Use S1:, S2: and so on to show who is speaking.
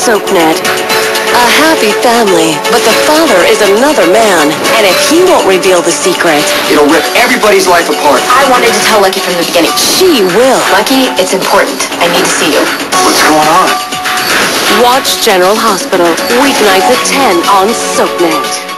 S1: SoapNet. A happy family, but the father is another man. And if he won't reveal the secret,
S2: it'll rip everybody's life apart.
S3: I wanted to tell Lucky from the beginning.
S1: She will.
S3: Lucky, it's important. I need to see you.
S2: What's going on?
S1: Watch General Hospital, weeknights at 10 on SoapNet.